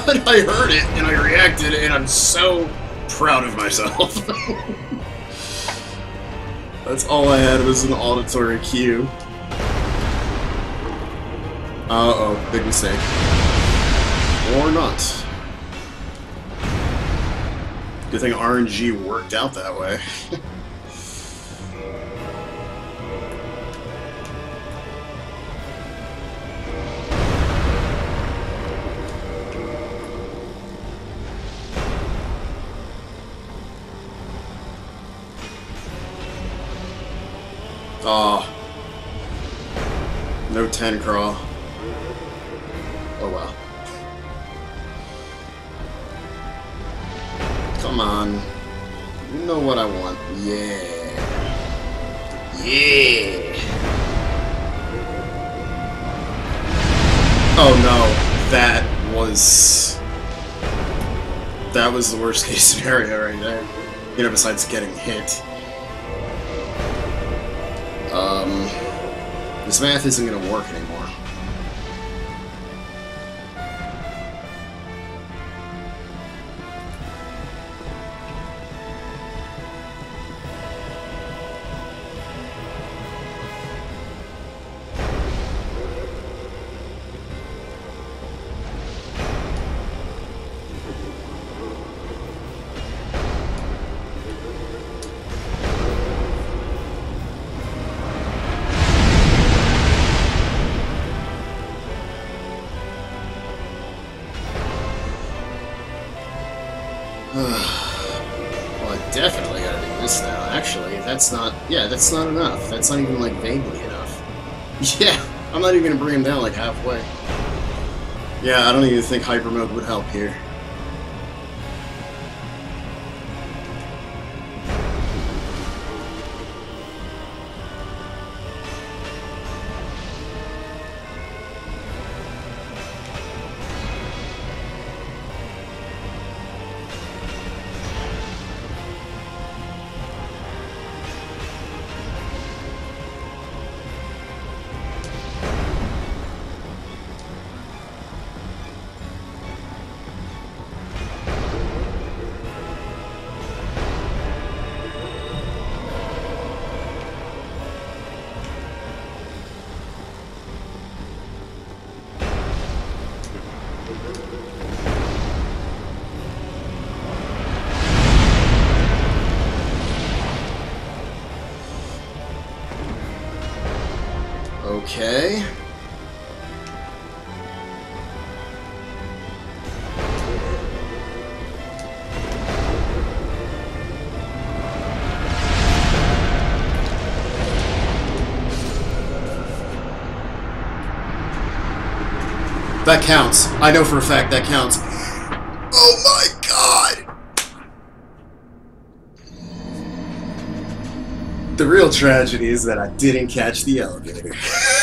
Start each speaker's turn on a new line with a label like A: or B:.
A: But I heard it, and I reacted, and I'm so proud of myself. That's all I had was an auditory cue. Uh-oh, big mistake. Or not. Good thing RNG worked out that way. Oh. No 10 crawl. Oh well. Come on. You know what I want. Yeah. Yeah. Oh no. That was the worst case scenario right there. You know, besides getting hit. This math isn't gonna work anymore. Well, I definitely gotta do this now. Actually, that's not enough. That's not even, like, vaguely enough. Yeah, I'm not even gonna bring him down, like, halfway. Yeah, I don't even think hyper mode would help here. Okay. That counts. I know for a fact that counts. Oh my god! The real tragedy is that I didn't catch the elevator.